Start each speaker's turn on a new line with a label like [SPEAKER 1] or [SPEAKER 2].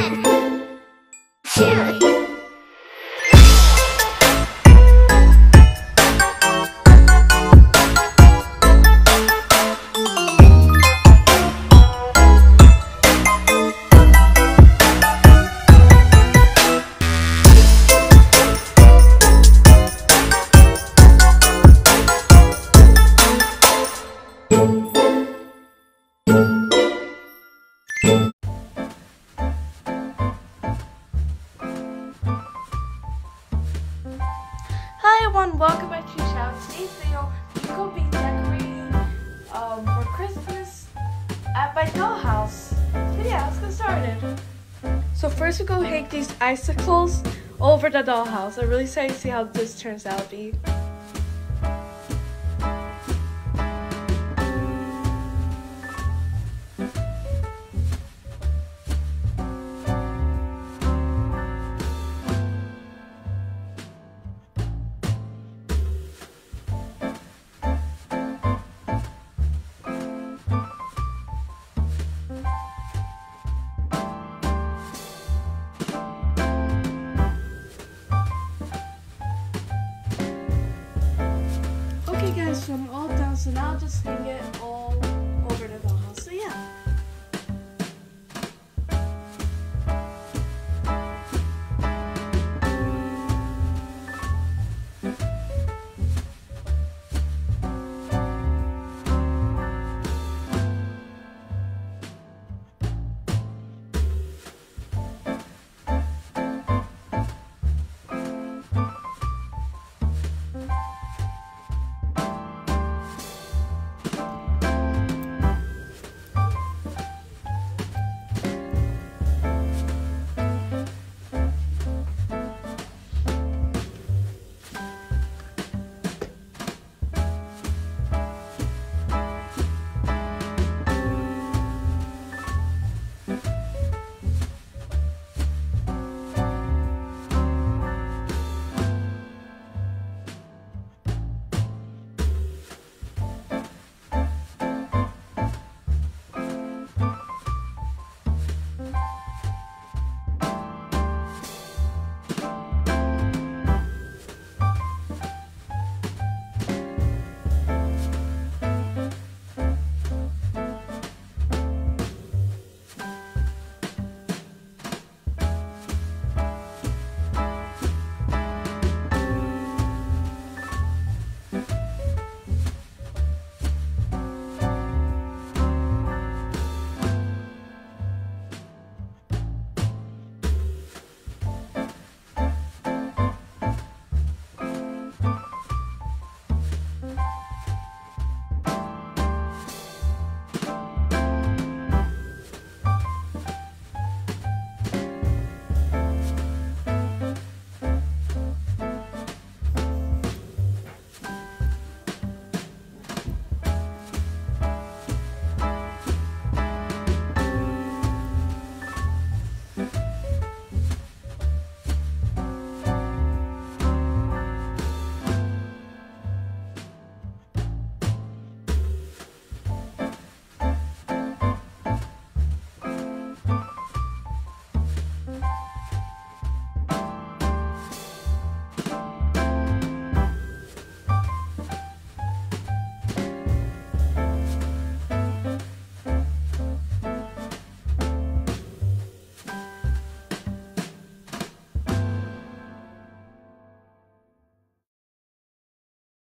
[SPEAKER 1] Hi everyone, welcome back to the channel. Today's video, we're going to be decorating for Christmas at my dollhouse. So yeah, let's get started. So first we go hang these icicles over the dollhouse. I'm really excited to see how this turns out to be. Okay guys, so I'm all done, so now I'll just hang it all over the dollhouse. So yeah.